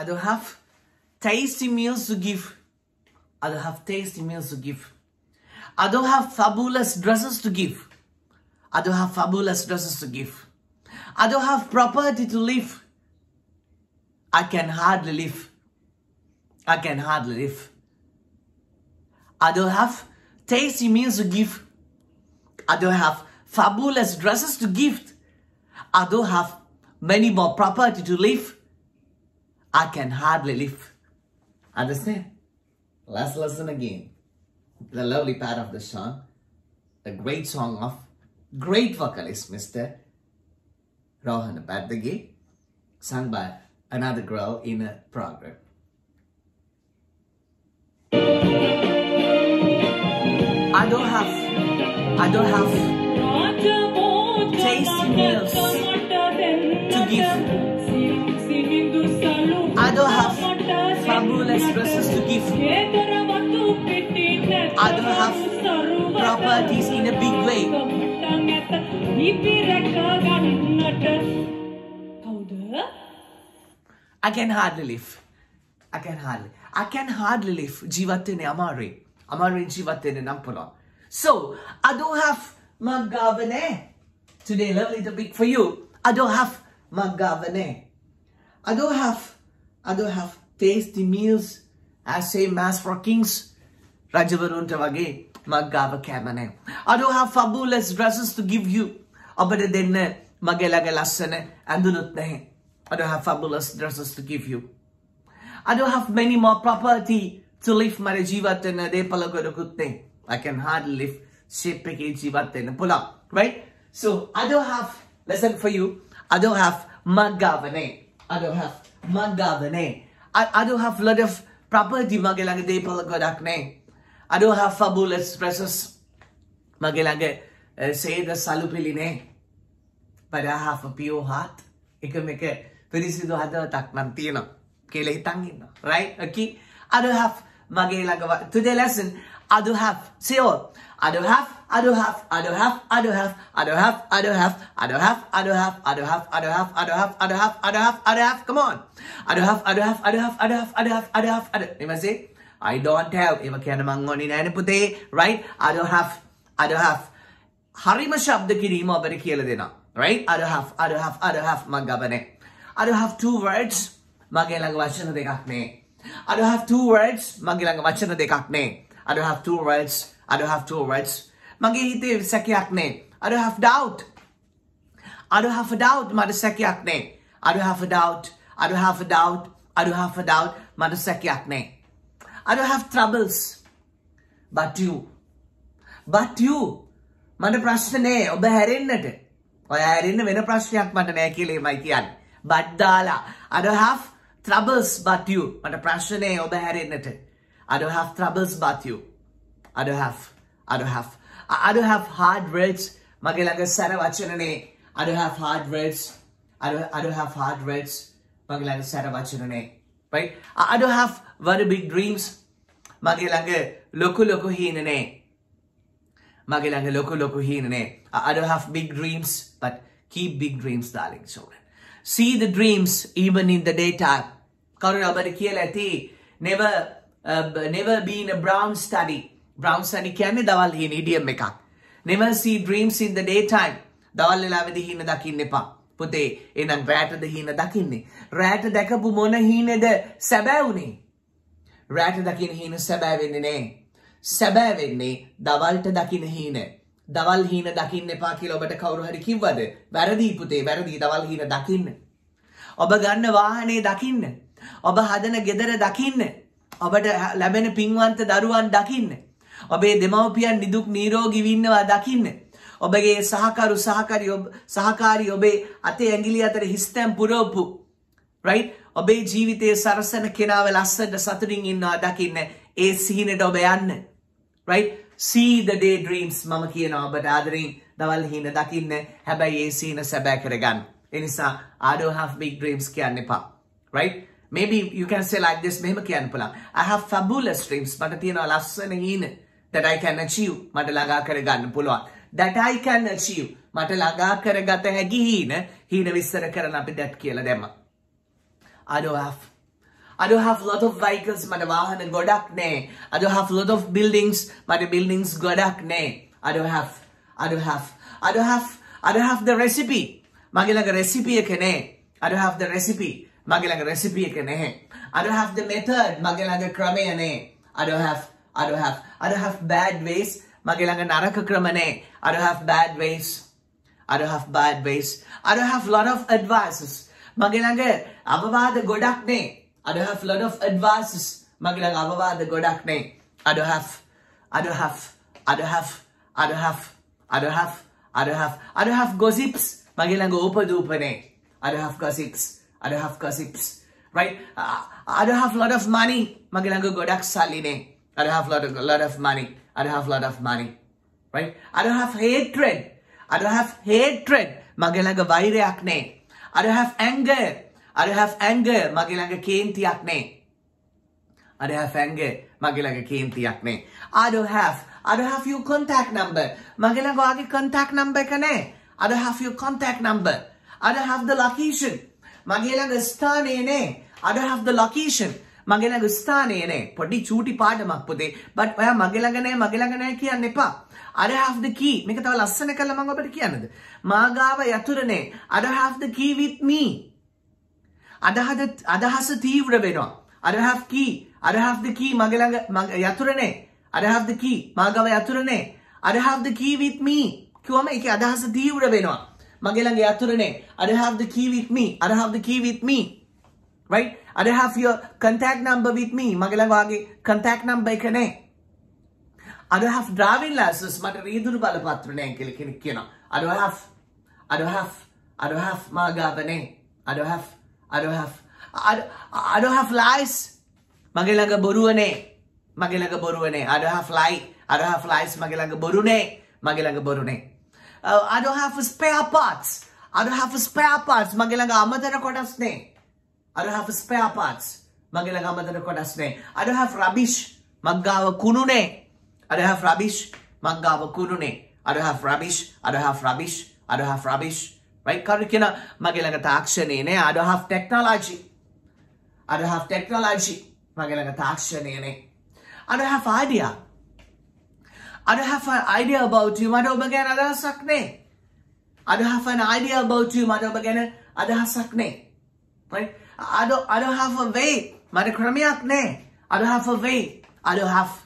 I don't have tasty meals to give. I don't have tasty meals to give. I don't have fabulous dresses to give. I don't have fabulous dresses to give. I don't have property to live. I can hardly live. I can hardly live. I don't have tasty meals to give. I don't have fabulous dresses to gift. I don't have many more property to live. I can hardly live. Understand? Let's listen again. The lovely part of the song. The great song of great vocalist Mr. Rohan Badage, sung by another girl in a program. I don't have tasty meals to give. I don't have fabulous dresses to give. I don't have properties in a big way. I can hardly live. I can hardly live. Jivatene amare. Amare jivatene nampula. So, I don't have magavane. Today, lovely topic for you. I don't have magavane. I don't have tasty meals as same as for kings. Rajavarunta wage magava kamane. I don't have fabulous dresses to give you. Abada denne magelaga lassane andunut nahi. I don't have fabulous dresses to give you. I don't have many more property to live mare jivatena de palagodukutte. I can hardly live shepeke jivatena pula. Right? So I don't have, listen for you, I don't have magavane. I don't have magavane. I don't have lot of property magelaga de palagodakne. I don't have fabulous dresses magelaga say the salupiline. But I have a pure heart. Ikameke perisido hadawatak nan tiyena kiyala hitan inna. Right? Okay? I don't have magelaga. Today lesson, I don't have. Say all. I don't have. Come on. I don't have. You must say, I don't have. Eva kiyana man ngoni nane pute. Right? I don't have. Harima shabda kirima obata kiyala dena. Right? I don't have magabane. I don't have two words. Magelaga wachana dekak ne. I don't have two words. Magelaga wachana dekak ne. I don't have two words. Mage hite sakyak ne. I don't have doubt. Mada sakyak ne. I don't have a doubt. Mada sakyak ne. I don't have troubles. But you. Mada prashna ne. Oba herinnata. Oya herinna vena prashnayak mata naha kiyala emai kiyanne. But dala. I don't have troubles but you. Mada prashna ne oba herinnata. I don't have troubles but you. I don't have hard words. Mage ළඟ සැර වචන නේ. I don't have hard words. Mage ළඟ සැර වචන නේ. Right? I don't have very big dreams. Mage ළඟ ලොකු හීන නේ. I don't have big dreams, but keep big dreams, darling children. See the dreams even in the daytime. Karuna obata kiyala ඇති never be in a brown study. Brown study කියන්නේ දවල් හීන idiom එකක්. Never see dreams in the daytime. දවල් වෙලාවෙදී හීන දකින්න එපා. පුතේ එහෙනම් රැටද හීන දකින්නේ. රැට දැකපු මොන හීනේද සැබෑ උනේ? රැට දකින්න හීන සැබෑ වෙන්නේ නෑ. සැබෑ වෙන්නේ දවල්ට දකින්න හීන. දවල් හීන දකින්න එපා කියලා ඔබට කවුරු හරි කිව්වද? වැරදි පුතේ, වැරදි. දවල් හීන දකින්න. ඔබ ගන්න වාහනේ දකින්න. ඔබ හදන ගෙදර දකින්න. ඔබට ලැබෙන පින්වන්ත දරුවන් දකින්න. ඔබේ දෙමව්පියන් නිදුක් නිරෝගී වින්නවා දකින්න. ඔබගේ සහකාරී ඔබේ අතේ ඇඟිලි අතර හිස්තැන් පුරවපු. Right? ඔබේ ජීවිතයේ සරසන කෙනාව ලස්සනට සතුටින් ඉන්නවා දකින්න. ඒ සිහිනට ඔබ යන්න. Right? See the daydreams. මම කියනවා ඔබට ආදරෙන් දවල් හීන දකින්න. හැබැයි ඒ සිහින සැබෑ කරගන්න. ඒ නිසා I don't have big dreams කියන්න එපා. Right? Maybe you can say like this. මෙහෙම කියන්න පුළුවන්. I have fabulous dreams. මට තියෙනවා ලස්සන හීන that I can achieve. මට ළඟා කරගන්න පුළුවන්. That I can achieve. මට ළඟා කරගත හැකි හීන විස්තර කරන අපි that කියලා දැම්මා. I don't have I don't have lot of vehicles, mata wahana godak ne. I don't have lot of buildings, mata buildings godak ne. I don't have the recipe. Mage ළඟ recipe එක නැහැ. I don't have the recipe. Mage ළඟ recipe එක නැහැ. I don't have the method. Mage ළඟ ක්‍රමය නැහැ. I don't have bad ways. Mage ළඟ නරක ක්‍රම නැහැ. I don't have bad ways. I don't have bad ways. I don't have lot of advices. Mage ළඟ අවවාද ගොඩක් නැහැ. I don't have lot of advices. Mage ළඟ අවවාද ගොඩක් නැහැ. I don't have gossips. Mage ළඟ ඕපදූප නැහැ. I don't have gossips. Right? I don't have lot of money. Mage ළඟ ගොඩක් සල්ලි නැහැ. I don't have lot of money. Right? I don't have hatred. Mage ළඟ වෛරයක් නැහැ. I don't have anger. Mage ළඟ කේන්තියක් නැහැ. I don't have anger. Mage ළඟ කේන්තියක් නැහැ. I don't have your contact number. Mage ළඟ ඔයාගේ contact number එක නැහැ. I don't have your contact number. I don't have the location. Mage ළඟ ස්ථානය නැහැ. I don't have the location. Mage ළඟ ස්ථානය නැහැ. පොඩි චූටි පාඩමක් පුතේ. But ඔයා මගේ ළඟ නැහැ කියන්න එපා. I don't have the key. මේක තව ලස්සන කරලා මම ඔබට කියන්නද? මාගාව යතුරු නැහැ. I don't have the key with me. අදහස තීව්‍ර වෙනවා. I don't have key. I don't have the key. මගේ ළඟ යතුරු නැහැ. I don't have the key. මාගාව යතුරු නැහැ. I don't have the key with me. කිව්වම ඒකේ අදහස තීව්‍ර වෙනවා. මගේ ළඟ යතුරු නැහැ. I don't have the key with me. I don't have the key with me. Right? I don't have your contact number with me. මගේ ළඟ වාගේ contact number එක නැහැ. I don't have driving license. මට රීදුරු බලපත්‍ර නැහැ කියලා කෙනෙක් කියනවා. I don't have මාගාව නැහැ. I don't have lies. මගේ ළඟ බොරුව නැහැ. I don't have lies. මගේ ළඟ බොරු නැහැ. I don't have spare parts. මගේ ළඟ අමතර කොටස් නැහැ. I don't have spare parts. මගේ ළඟ අමතර කොටස් නැහැ. I don't have rubbish. මග්ගාව කුණු නැහැ. I don't have rubbish. මග්ගාව කුණු නැහැ. I don't have rubbish. Right? කවුරු කියන මගේ ළඟ තාක්ෂණය නැහැ. I don't have technology. මගේ ළඟ තාක්ෂණය නැහැ. I don't have idea. I don't have an idea about you. මට ඔබ ගැන අදහසක් නැහැ. I don't have an idea about you. මට ඔබ ගැන අදහසක් නැහැ. Right? I don't have a way. මට ක්‍රමයක් නැහැ. I don't have a way. I don't have.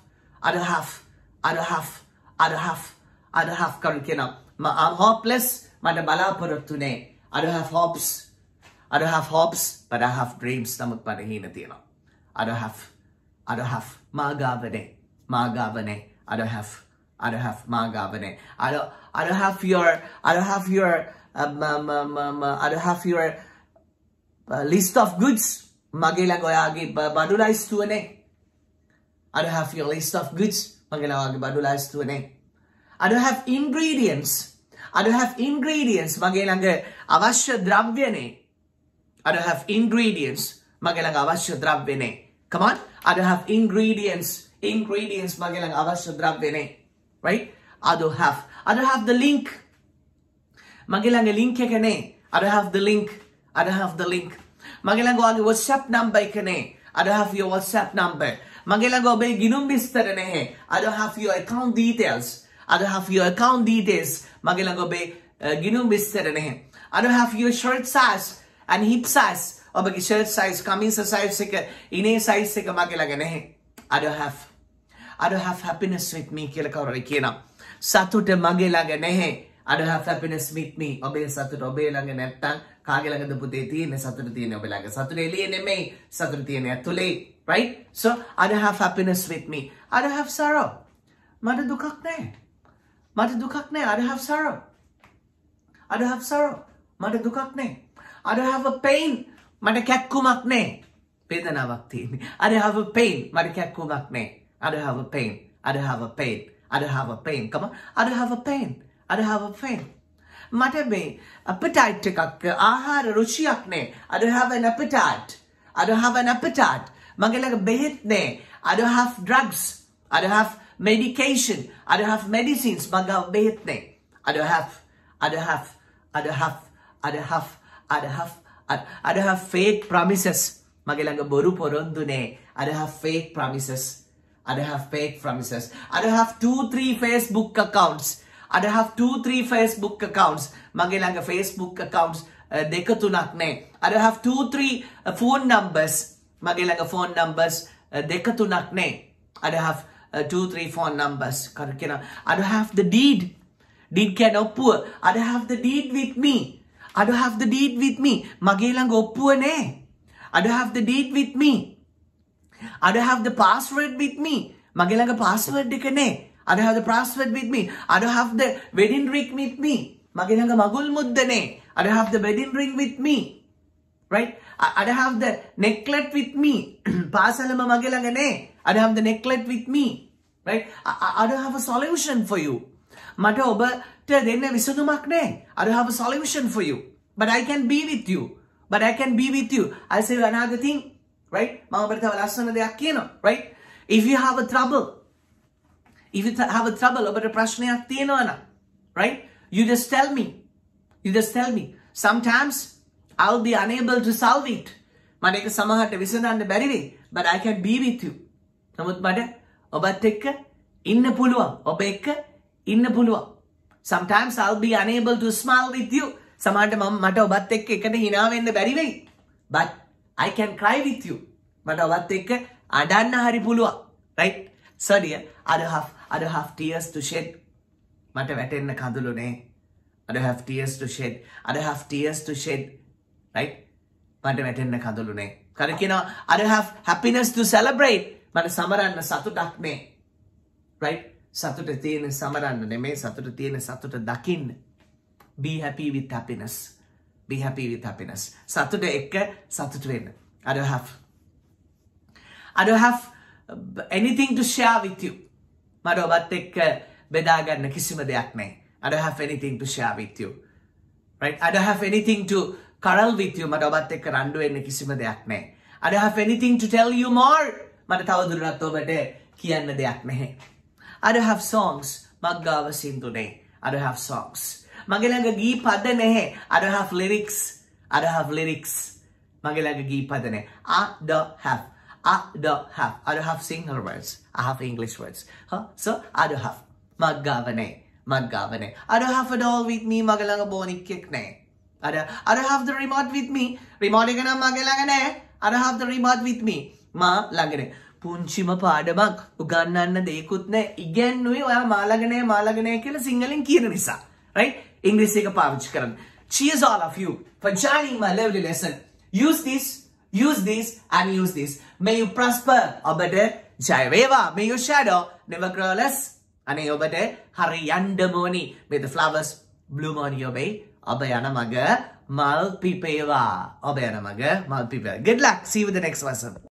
කවුරු කියනවා I'm hopeless. මට බලාපොරොත්තු නැහැ. I don't have hopes. But I have dreams. නමුත් මට හීන තියෙනවා. I don't have මාගාව නැහැ. I don't have මාගාව නැහැ. I don't have your list of goods. මගේ ළඟ ඔයාගේ බඩු ලයිස්තුව නැහැ. I don't have your list of goods. මගේ ළඟ ඔයාගේ බඩු ලයිස්තුව නැහැ. I don't have ingredients. මගේ ළඟ අවශ්‍ය ද්‍රව්‍ය නැහැ. I don't have ingredients. මගේ ළඟ අවශ්‍ය ද්‍රව්‍ය නැහැ. Come on. I don't have ingredients. මගේ ළඟ අවශ්‍ය ද්‍රව්‍ය නැහැ. Right? I don't have the link. මගේ ළඟ link එක නැහැ. I don't have the link. මගේ ළඟ ඔයාගේ WhatsApp number එක නැහැ. I don't have your WhatsApp number. මගේ ළඟ ඔබේ ගිණුම් විස්තර නැහැ. I don't have your account details. මගේ ළඟ ඔබේ ගිණුම් විස්තර නැහැ. I don't have your shirt size and hip size. ඔබගේ shirt size, කමිස size එක, ඉනේ size එක මගේ ළඟ නැහැ. I don't have happiness with me කියලා කවුරුහරි කියනවා. සතුට මගේ ළඟ නැහැ. I don't have happiness with me. ඔබේ සතුට ඔබේ ළඟ නැත්තම් කාගේ ළඟද පුතේ තියෙන්නේ? සතුට තියෙන්නේ ඔබ ළඟ. සතුට එළියේ නෙමෙයි. සතුට තියෙන්නේ ඇතුලේ. Right? So I don't have happiness with me. I don't have sorrow. මට දුකක් නැහැ. I don't have sorrow. මට දුකක් නැහැ. I don't have a pain. මට කැක්කුමක් නැහැ. වේදනාවක් තියෙන්නේ. I don't have a pain. මට කැක්කුමක් නැහැ. I don't have a pain. Come on. I don't have a pain. මට මේ appetite එකක් ආහාර රුචියක් නැහැ. I don't have an appetite. මගේ ළඟ බෙහෙත් නැහැ. I don't have drugs. I don't have medication. I don't have medicines. මග බෙහෙත් නැහැ. I don't have fake promises. Mage langa boru porondhu ne. I don't have fake promises. I don't have fake promises. I don't have 2-3 Facebook accounts. I don't have 2-3 Facebook accounts. Mage langa Facebook accounts deka tunak ne. I don't have 2-3 phone numbers. Mage langa phone numbers deka tunak ne. I don't have 2-3 phone numbers. I don't have the deed. Deed can oppuwa. I don't have the deed with me. I don't have the deed with me. Mage langa oppuwa ne. I don't have the deed with me. I don't have the password with me. Mage langa password deka ne. I don't have the password with me. I don't have the wedding ring with me. Mage langa magul mudda ne. I don't have the wedding ring with me. Right? I don't have the necklet with me. Pasalama mage langa ne. I don't have the necklet with me. Right? I don't have a solution for you. Mata oba te denna visudumak ne. I don't have a solution for you. But I can be with you. But I can be with you. I'll say another thing. Right? Right? If you have a trouble, about a prashnayak, right? You just tell me. You just tell me. Sometimes I'll be unable to solve it. But I can be with you. Sometimes I'll be unable to smile with you. But I can cry with you. Right? So dear, I don't have tears to shed. I don't have tears to shed. I don't have tears to shed. Right? I don't have happiness to celebrate. Right? Be happy with happiness. Be happy with happiness. I don't have anything to share with you. I don't have anything to share with you. Right? I don't have anything to quarrel with you. I don't have anything to tell you more. I don't have songs. I don't have songs. I don't have lyrics. I don't have lyrics. I don't have single words. I have English words. So I don't have. Magavane. I don't have a doll with me. I don't have the remote with me. I don't have the remote with me. පුංචිම පාඩමක් උගන්නන්න දෙයක්වත් නැහැ. ඉගෙනුයි ඔයා මාළගනේ කියලා සිංහලෙන් කියන නිසා. Right? English එක පාවිච්චි කරන්න. Cheers all of you for joining my lovely lesson. Use this, and use this. May you prosper. ඔබට ජය වේවා. May your shadow never grow less. අනේ ඔබට හරි යන්න ඕනි. May the flowers bloom on your way. ඔබ යන මග මල් පිපේවා. Good luck. See you with the next lesson.